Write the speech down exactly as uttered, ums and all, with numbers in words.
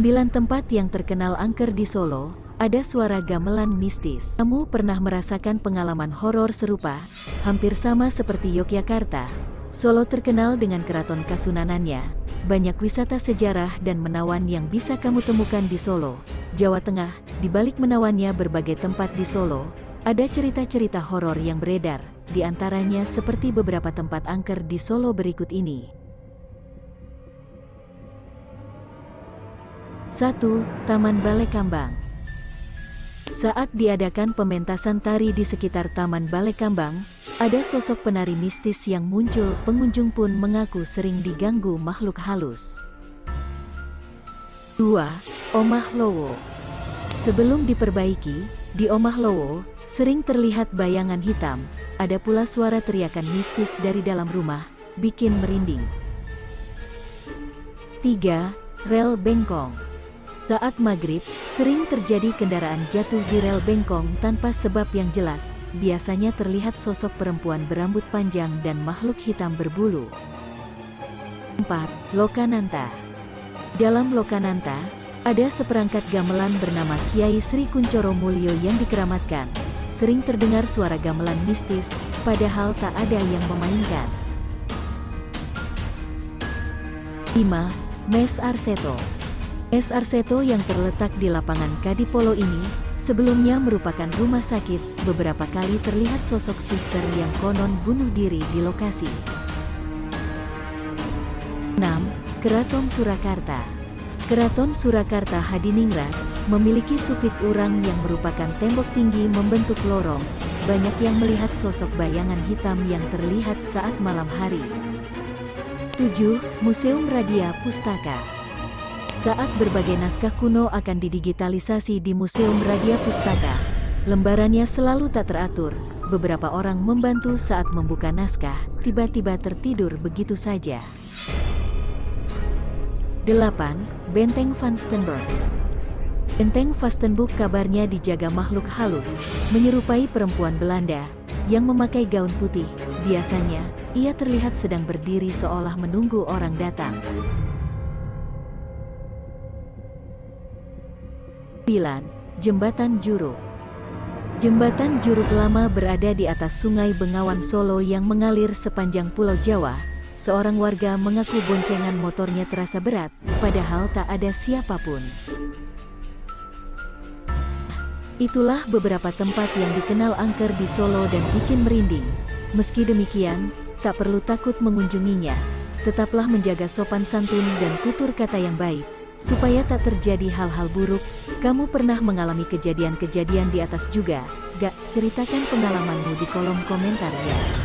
Sembilan tempat yang terkenal angker di Solo, ada suara gamelan mistis. Kamu pernah merasakan pengalaman horor serupa? Hampir sama seperti Yogyakarta, Solo terkenal dengan keraton Kasunanannya. Banyak wisata sejarah dan menawan yang bisa kamu temukan di Solo, Jawa Tengah. Di balik menawannya berbagai tempat di Solo, ada cerita-cerita horor yang beredar, di antaranya seperti beberapa tempat angker di Solo berikut ini. satu. Taman Balai Kambang. Saat diadakan pementasan tari di sekitar Taman Balai Kambang, ada sosok penari mistis yang muncul. Pengunjung pun mengaku sering diganggu makhluk halus. dua. Omah Lowo. Sebelum diperbaiki, di Omah Lowo, sering terlihat bayangan hitam. Ada pula suara teriakan mistis dari dalam rumah, bikin merinding. tiga. Rel bengkong. Saat maghrib, sering terjadi kendaraan jatuh di rel bengkong tanpa sebab yang jelas. Biasanya terlihat sosok perempuan berambut panjang dan makhluk hitam berbulu. empat. Lokananta. Dalam Lokananta, ada seperangkat gamelan bernama Kiai Sri Kuncoro Mulyo yang dikeramatkan. Sering terdengar suara gamelan mistis, padahal tak ada yang memainkan. lima. Mes Arseto. Mes Arseto yang terletak di lapangan Kadipolo ini, sebelumnya merupakan rumah sakit. Beberapa kali terlihat sosok suster yang konon bunuh diri di lokasi. enam. Keraton Surakarta. Keraton Surakarta Hadiningrat memiliki supit urang yang merupakan tembok tinggi membentuk lorong. Banyak yang melihat sosok bayangan hitam yang terlihat saat malam hari. tujuh. Museum Radia Pustaka. Saat berbagai naskah kuno akan didigitalisasi di Museum Radia Pustaka, lembarannya selalu tak teratur. Beberapa orang membantu saat membuka naskah, tiba-tiba tertidur begitu saja. delapan. Benteng Vanstenburg. Benteng Vanstenburg kabarnya dijaga makhluk halus, menyerupai perempuan Belanda, yang memakai gaun putih. Biasanya, ia terlihat sedang berdiri seolah menunggu orang datang. sembilan. Jembatan Juruk. Jembatan Juruk lama berada di atas Sungai Bengawan Solo yang mengalir sepanjang Pulau Jawa. Seorang warga mengaku boncengan motornya terasa berat, padahal tak ada siapapun. Itulah beberapa tempat yang dikenal angker di Solo dan bikin merinding. Meski demikian, tak perlu takut mengunjunginya. Tetaplah menjaga sopan santun dan tutur kata yang baik, supaya tak terjadi hal-hal buruk. Kamu pernah mengalami kejadian-kejadian di atas juga? Gak? Ceritakan pengalamanmu di kolom komentar ya.